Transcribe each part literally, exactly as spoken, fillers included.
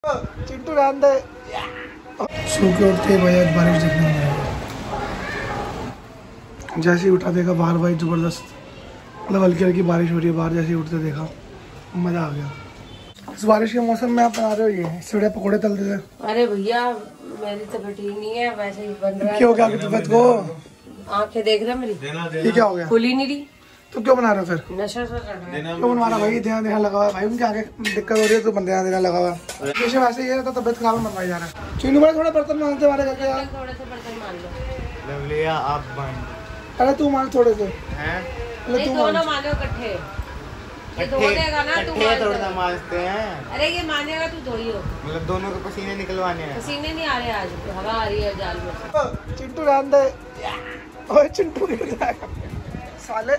चिंटू रहने दे। सो के उठते भाई आज बारिश देखने में आएगा। जैसे ही उठा देखा बाहर भाई जबरदस्त मतलब हल्की हल्की बारिश हो रही है बाहर। जैसे ही उठते देखा मजा आ गया। इस बारिश के मौसम में आप बना रहे हो ये सीढ़े पकौड़े तलते थे? अरे भैया मेरी तबीयत ठीक नहीं है, वैसे ही बन रहा है। क्यों क्या तबीयत को? आंखें देख रहे मेरी, ये क्या हो गया? खुली नहीं रही तो क्यों बना रहे हो फिर? नशा सा कर रहा है। क्यों बनवा रहा भाई? ध्यान देना लगा हुआ है भाई, उनके आगे दिक्कत हो रही है तो बंदे देना लगा हुआ है। वैसे वैसे ये तो तबियत खराब बनवाई जा रहा है। चीनू भाई थोड़ा बर्तन मांगते हमारे घर के यार। थोड़े से बर्तन मान लो। लवलिया आप मान। अरे तू मान थोड़े से। हैं? नहीं दोनों मानो इकट्ठे। ये धो देगा ना तू मान। थोड़ा मानते हैं। अरे ये मानेगा तू धोइयो। मतलब दोनों के पसीने निकलवाने हैं। पसीने नहीं आ रहे आज, हवा आ रही है जाल में। चिंटू रहने दे। ओए चिंटू गिर जाएगा साले।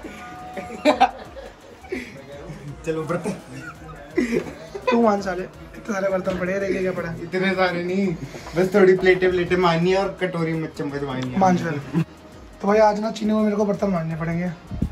चलो बर्तन तू मान साले। इतने सारे बर्तन पड़े रहेंगे क्या पड़ा? इतने सारे नहीं, बस थोड़ी प्लेटें प्लेटें मारनी है और कटोरी में चम्मच मारनी है। मान चल। तो भाई आज ना चीनी में मेरे को बर्तन मारने पड़ेंगे।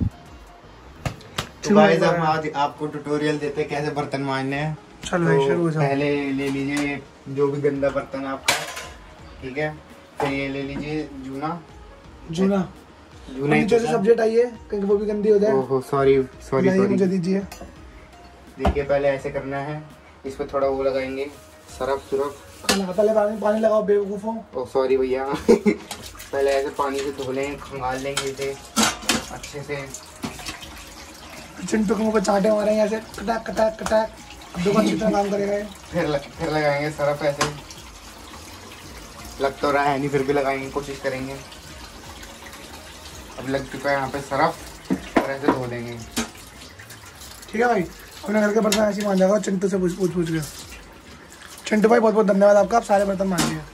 तो गाइस हम आज आपको ट्यूटोरियल देते हैं कैसे बर्तन मारने हैं। चल भाई शुरू हो जाओ। पहले ले लीजिए जो भी गंदा बर्तन है आपका, ठीक है। फिर ये ले लीजिए जूना जूना जूना नीचे से सब्जेक्ट आई है कहीं वो भी गंदी हो जाए। ओहो सॉरी सॉरी सॉरी मुझे दीजिए। देखिए पहले ऐसे करना है, इस पर थोड़ा वो लगाएंगे सरफ सुरफ। पहले पानी पानी लगाओ बेवकूफों। ओ सॉरी भैया पहले ऐसे पानी से धो लेंगे, खंगाल लेंगे इसे अच्छे से। चिंटू को मुझे चांटे मारेंगे ऐसे कटाक कटाक कटाक। अब देखो अच्छी तरह काम करेगा ये। फिर लग, फिर लगाएंगे सरफ ऐसे। लग तो रहा है नहीं फिर भी लगाएंगे, कोशिश करेंगे। अब लग चुका है यहाँ पे सरफ और ऐसे धो देंगे। ठीक है भाई अपने घर के बर्तन ऐसे मान जाएगा। चिंटू से पूछ पूछ पूछ के। चिंटू भाई बहुत बहुत धन्यवाद आपका, आप सारे बर्तन मान लिए।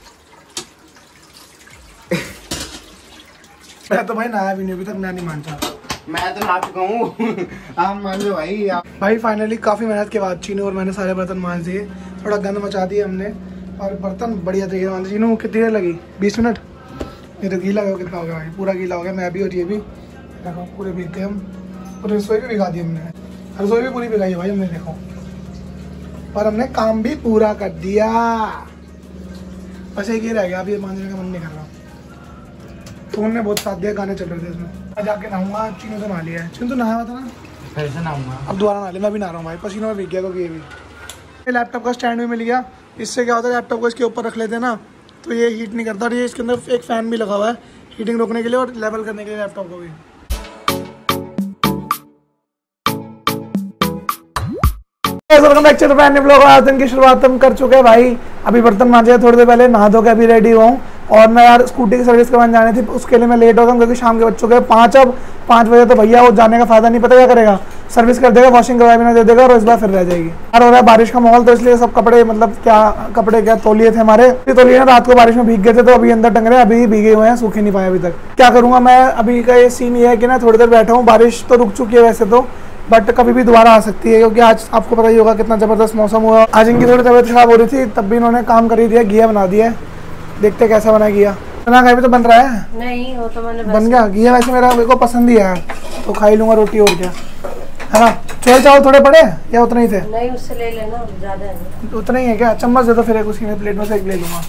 मैं तो भाई नहाया भी नहीं अभी तक, मैं नहीं मानता। मैं तो नहा चुका हूँ आप मान लो भाई। आप भाई फाइनली काफ़ी मेहनत के बाद चीनू और मैंने सारे बर्तन मान दिए। थोड़ा गंद मचा दिया हमने और बर्तन बढ़िया तरीके मान दिए। चीनू कितनी देर लगी? बीस मिनट। ये तो गीला हो कितना हो गया भाई? पूरा गीला हो गया। मैं भी और ये भी देखो पूरे भीग गए हम। पूरी रसोई भी भिगा दी हमने। रसोई भी पूरी भिगाई है भाई हमने देखो। पर हमने काम भी पूरा कर दिया। बस एक ही रह गया, अभी ये मांझने का मन नहीं कर रहा। फोन ने बहुत साथ दिया, गाने चल रहे थे इसमें। मैं जाके नहाऊंगा। चीनू तो नहा लिया है। चीनू तो नहाया हुआ था ना? फिर से नहाऊंगा। अब दोबारा नहा ले। मैं भी नहा रहा हूँ भाई, पसीनों में भीग गया क्योंकि ये भी। लैपटॉप का स्टैंड भी मिल गया। इससे क्या होता है लैपटॉप को इसके ऊपर रख लेते हैं ना तो ये हीट नहीं करता। और ये इसके अंदर एक फ़ैन भी लगा हुआ है हीटिंग रोकने के लिए और लेवल करने के लिए लैपटॉप को भी। दिन की शुरुआत हम कर चुके हैं भाई। अभी बर्तन मांजे थोड़ी देर पहले, नहा धो के अभी रेडी हुआ हूँ। और मैं यार स्कूटी की सर्विस करवाने जानी थी, उसके लिए मैं लेट हो गया क्योंकि शाम के बज चुके हैं पाँच। अब पाँच बजे तो भैया वो जाने का फायदा नहीं, पता क्या करेगा, सर्विस कर देगा, वॉशिंग करवा भी ना दे देगा और इस बार फिर रह जाएगी। यार हो रहा है बारिश का माहौल तो इसलिए सब कपड़े मतलब क्या कपड़े क्या तौलिए थे हमारे, तौलिए ना रात को बारिश में भीग गए थे तो अभी अंदर टंग रहे हैं, अभी भीगे हुए हैं, सूखे नहीं पाए अभी तक। क्या करूँगा मैं? अभी का ये सीन ये है कि ना थोड़ी देर बैठा हूँ। बारिश तो रुक चुकी है वैसे तो, बट कभी भी दोबारा आ सकती है क्योंकि आज आपको पता ही होगा कितना ज़बरदस्त मौसम हुआ। आज इनकी थोड़ी तबीयत खराब हो रही थी तब भी इन्होंने काम कर ही दिया, घिया बना दिया। देखते कैसा बना घिया। बना घर भी तो बन रहा है। नहीं वो तो मैंने बन गया घिया। वैसे मेरा मेरे को पसंद ही है तो खा ही लूँगा रोटी और क्या है ना। छोले चावल थोड़े पड़े या उतने ही थे? नहीं उससे ले लेना, ज़्यादा है। उतना ही है क्या? चम्मच दे दो फिर एक, उसी में प्लेट में से एक ले लूँगा।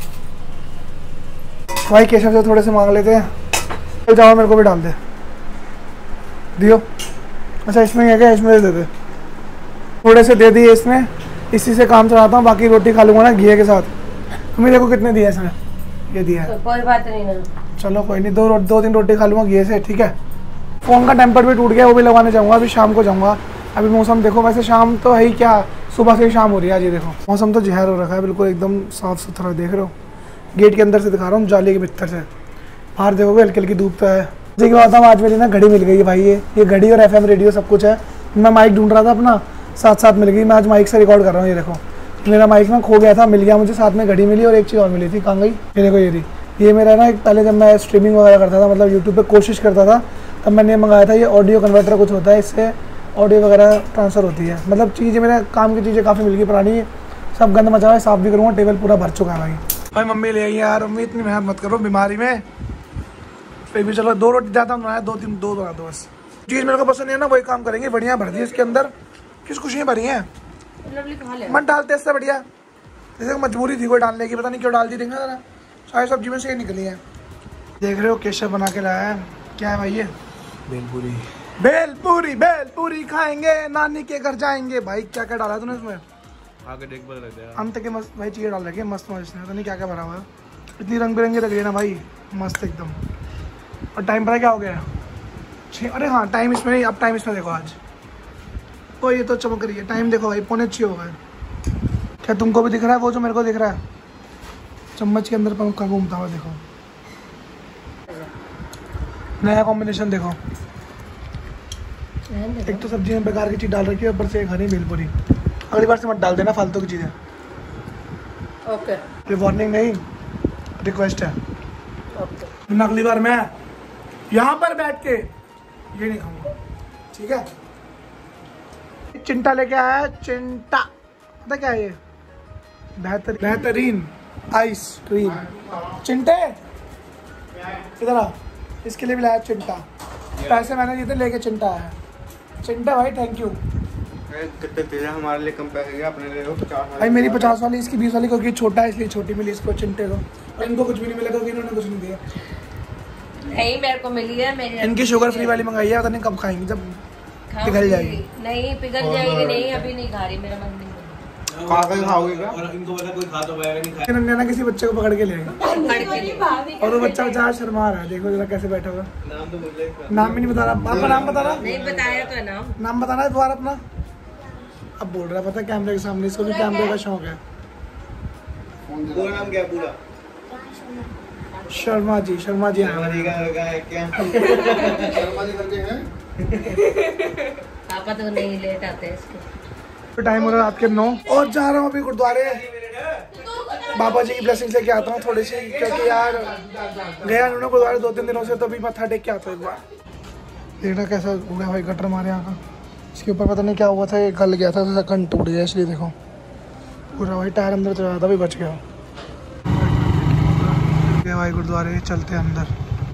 भाई केशव से थोड़े से मांग लेते हैं। छोले चावल मेरे को भी डाल दे दियो। अच्छा इसमें है क्या? इसमें दे दे थोड़े से, दे दिए इसमें। इसी से काम चलाता हूँ, बाकी रोटी खा लूँगा ना घी के साथ। मम्मी देखो कितने दिए इसमें, ये दिया है। तो कोई बात नहीं ना, चलो कोई नहीं, दो दो तीन रोटी खा लूँगा घी से, ठीक है। फ़ोन का टेम्पर भी टूट गया, वो भी लगवाने जाऊँगा, अभी शाम को जाऊँगा। अभी मौसम देखो, वैसे शाम तो है ही क्या, सुबह से ही शाम हो रही है आज। ये देखो मौसम तो जहर हो रखा है बिल्कुल एकदम साफ़ सुथरा, देख रहे हो। गेट के अंदर से दिखा रहा हूँ, जाली के भीतर से। बाहर देखोगे हल्की हल्की धूप तो है। देखिए बात आज मेरी ना घड़ी मिल गई है भाई। ये ये घड़ी और एफएम रेडियो सब कुछ है। मैं माइक ढूंढ रहा था अपना, साथ साथ मिल गई। मैं आज माइक से रिकॉर्ड कर रहा हूँ। ये देखो मेरा माइक ना खो गया था, मिल गया मुझे। साथ में घड़ी मिली और एक चीज़ और मिली थी। कहाँ गई? ये देखो ये रही। ये मेरा ना एक पहले जब मैं स्ट्रीमिंग वगैरह करता था, मतलब यूट्यूब पे कोशिश करता था, तब मैंने मंगाया था। ये ऑडियो कन्वर्टर कुछ होता है, इससे ऑडियो वगैरह ट्रांसफ़र होती है। मतलब चीज़ें मेरे काम की चीज़ें काफ़ी मिल गई पुरानी। सब गंद मचा है, साफ़ भी करूँगा। टेबल पूरा भर चुका है भाई। भाई मम्मी ले आई यार। मम्मी इतनी मेहनत मत करो बीमारी में। फिर भी चलो दो रोटी ज़्यादा बनाया, दो तीन दो बना दो बस। चीज़ मेरे को पसंद है ना वही काम करेंगे। बढ़िया भर दी इसके अंदर, किस खुशियाँ भरी हैं। मन डालते इससे बढ़िया जैसे मजबूरी थी कोई डालने की, पता नहीं क्यों डाल दी। देखना जरा, सारी सब्जी में से निकली है। देख रहे हो केशव बना के लाया है। क्या है भाई ये? भेलपूरी। भेलपूरी भेलपूरी खाएंगे, नानी के घर जाएंगे। भाई क्या क्या डाला तूने इसमें? आगे देख पता लग जाएगा। अंत के मस्त भाई चीज़ें डाल रखी है, मस्त मस्त इसने, पता नहीं क्या क्या भरा हुआ है। इतनी रंग बिरंगी लग रही है ना भाई, मस्त एकदम। और टाइम पता क्या हो गया? छः। अरे हाँ, टाइम इसमें नहीं, अब टाइम इसमें देखो आज। ओ ये तो चमक रही है, टाइम देखो भाई, पौने छः हो गए। क्या तुमको भी दिख रहा है वो जो मेरे को दिख रहा है? चम्मच के अंदर पंखा घूमता हुआ देखो। नया कॉम्बिनेशन देखो। एक तो सब्जी में बेकार की चीज़ डाल रखी है, ऊपर से एक हरी भेलपूरी। अगली बार से मत डाल देना फालतू की चीज़ें। ओके। ये वार्निंग नहीं, रिक्वेस्ट है। ओके। अगली बार मैं यहाँ पर बैठ के ये नहीं खाऊंगा, ठीक है? चिंटा लेके आया है, चिंटा। पता क्या है ये? बेहतरीन बेहतरीन आइस क्रीम। चिंटे इधर आ, इसके लिए भी लाया चिंटा। पैसे मैंने दिए थे, लेके चिंटा आया। चिंटा भाई थैंक यू। कितने तेरे हमारे लिए कम पैसे गया, अपने लिए हो पचास। भाई मेरी पचास वाली, इसकी बीस वाली, क्योंकि छोटा है इसलिए छोटी मिली इसको चिंटे को। और इनको कुछ भी नहीं मिला क्योंकि इन्होंने कुछ नहीं दिया। नहीं मेरे को मिली है, मेरी इनकी शुगर फ्री वाली मंगाई है, पता नहीं कब खाएंगे, जब पिघल जाएगी। नहीं पिघल जाएगी, नहीं अभी नहीं खा रही, मेरा मन नहीं। कागज खाओगे क्या? और इनको पता कोई खा तो पाएगा नहीं खाएगा। नन्या ना किसी बच्चे को पकड़ के ले आएगा, पकड़ के लिए। और वो बच्चा बेचारा शर्मा रहा है। देखो जरा कैसे बैठा हुआ। नाम तो बोल रहे नाम भी नहीं बता रहा। आपका नाम बता रहा? नहीं बताया तो नाम। नाम बताना है दोबारा अपना। अब बोल रहा है, पता कैमरे के सामने, इसको भी कैमरे का शौक है। पूरा नाम क्या है पूरा? शर्मा जी। शर्मा जी शर्मा जी का लड़का है क्या? शर्मा जी करके हैं। पापा तो नहीं लेट आते हैं इसके। टाइम हो रहा है रात के नौ, और जा रहा हूँ अभी गुरुद्वारे। बाबा जी की ब्लेसिंग लेके आता हूँ थोड़ी सी, क्योंकि यार गया उन्होंने गुरुद्वारे दो तीन दिनों से, तो अभी मत्था टेक के आता हूँ एक बार। देखना कैसा हो गया भाई गटर हमारे यहाँ का। इसके ऊपर पता नहीं क्या हुआ था, ये गल गया था, तो कंट टूट गया, इसलिए देखो पूरा भाई टायर अंदर चला था, अभी बच गया। भाई गुरुद्वारे चलते हैं अंदर।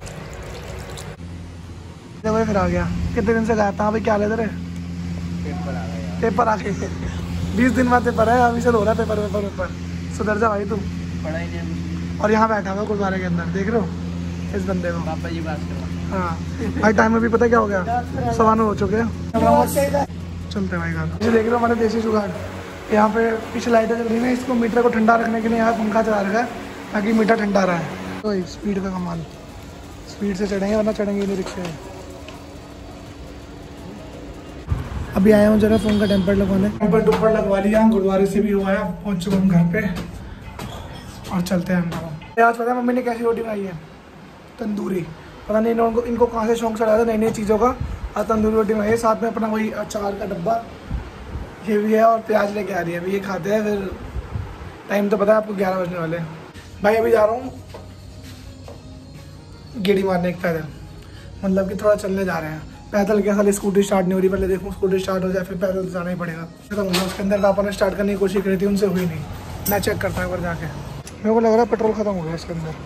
भाई फिर आ गया। कितने दिन से गया था? अभी क्या ले रहे? पेपर आ गए। बीस दिन बाद पेपर है, अभी से हो रहा है पेपर पेपर पेपर। सुधर जा भाई तू। पढ़ाई नहीं। और यहाँ बैठा हुआ गुरुद्वारे के अंदर, देख रहे हो इस बंदे को? पापा जी बात करो। हाँ भाई, टाइम अभी पता क्या हो गया, सवा नौ हो चुके हैं। चलते भाई घर। ये देख रहे हो हमारे देसी जुगाड़। यहाँ पे पीछे लाइटें चल रही है, इसको मीटर को ठंडा रखने के लिए यहाँ पंखा चला रखा है ताकि मीटर ठंडा रहे। तो स्पीड का कमाल, स्पीड से चढ़ेंगे वरना चढ़ेंगे नहीं रिक्शे में। अभी आया हूँ जरा फ़ोन का टेम्पर लगवाने। टेम्पर टुम्पर लगवा लिया, गुरुद्वारे से भी हुआ है, पहुँच चुका हूँ घर पे और चलते हैं अंदर। आज पता है मम्मी ने कैसी रोटी बनाई है? तंदूरी। पता नहीं इनको इनको कहाँ से शौक चढ़ा था नई नई चीज़ों का। और तंदूरी रोटी बनाई है, साथ में अपना वही अचार का डब्बा ये भी है, और प्याज लेके आ रही है। अभी ये खाते हैं, फिर टाइम तो पता है आपको ग्यारह बजने वाले हैं। भाई अभी जा रहा हूँ गेड़ी मारने एक पैदल, मतलब कि थोड़ा चलने जा रहे हैं। पैदल क्या, खाली स्कूटी स्टार्ट नहीं हो रही, पहले देखूँ स्कूटी स्टार्ट हो जाए, फिर पैदल जाना ही पड़ेगा। खत्म हो गया। उसके अंदर पापा ने स्टार्ट करने की कोशिश करी थी, उनसे हुई नहीं। मैं चेक करता हूँ एक बार जाके। मेरे को लग रहा है पेट्रोल खत्म हो गया इसके अंदर।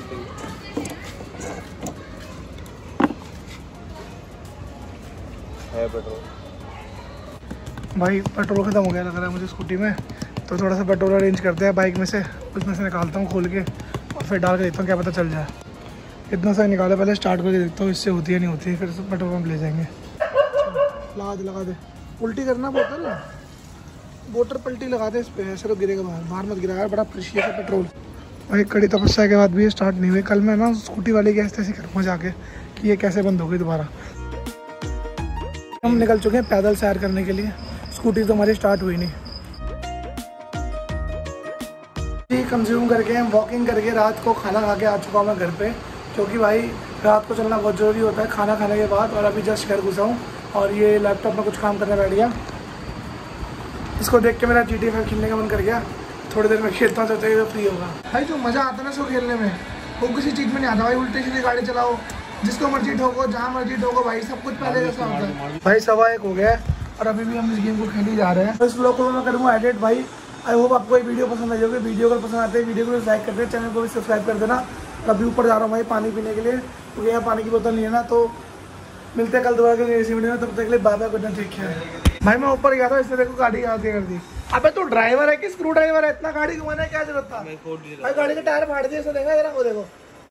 है पेट्रोल भाई पेट्रोल खत्म हो गया लग रहा है मुझे स्कूटी में, तो थोड़ा सा पेट्रोल अरेंज करते हैं बाइक में से, उसमें से निकालता हूँ खोल के और फिर डाल के देखता हूँ, क्या पता चल जाए। इतना सा निकाला, पहले स्टार्ट करके देखता हूँ इससे होती है नहीं होती है, फिर पेट्रोल पंप ले जाएंगे। लगा दे लगा दे, उल्टी करना बोतल ना, बोतल पल्टी लगा दे इस पर, ऐसे तो गिरेगा बाहर, बाहर मत गिरा यार, बड़ा प्रेशियस है पेट्रोल। भाई कड़ी तपस्या के बाद भी ये स्टार्ट नहीं हुई। कल मैं ना स्कूटी वाले के ऐसे ऐसे करूँगा जाके कि ये कैसे बंद हो गई दोबारा। हम निकल चुके हैं पैदल सैर करने के लिए, स्कूटी तो हमारी स्टार्ट हुई नहीं। कंज्यूम करके हम वॉकिंग करके रात को खाना खा के आ चुका हूँ मैं घर पे, क्योंकि भाई रात को चलना बहुत ज़रूरी होता है खाना खाने के बाद। और अभी जस्ट घर घुसा हूँ और ये लैपटॉप में कुछ काम करने बैठ गया। इसको देख के मेरा जी टी ए फाइव खेलने का मन कर गया। थोड़ी देर में खेलता हूँ, सोचते फ्री होगा। भाई जो मज़ा आता है ना इसको खेलने में, वो किसी चीज़ में नहीं आता भाई। उल्टी सीधी गाड़ी चलाओ, जिसको मर्जी ठोको, जहाँ मर्जी ठोको भाई, सब कुछ पहले जैसा होता है। भाई सवा एक हो गया है और अभी भी हम इस गेम को खेल ही जा रहे हैं। तो इस व्लॉग को मैं करूँगा एडिट। भाई आई होप आपको ये वीडियो पसंद आई होगी। वीडियो अगर पसंद आते हैं वीडियो को लाइक कर दें, चैनल को भी सब्सक्राइब कर देना। अभी ऊपर जा रहा हूँ भाई पानी पीने के लिए, क्योंकि यहाँ पानी की बोतल नहीं है ना। तो मिलते हैं कल दोबारा के इसी वीडियो में, तब तक के लिए bye bye, good night, take care. भाई मैं ऊपर गया था, इसने देखो गाड़ी आगे कर दी। अबे तू ड्राइवर है कि स्क्रू ड्राइवर है? इतना गाड़ी घुमाने की क्या जरूरत था? मैं कोड दे रहा भाई गाड़ी के टायर फाड़ दिए, ऐसा देखा जरा, वो देखो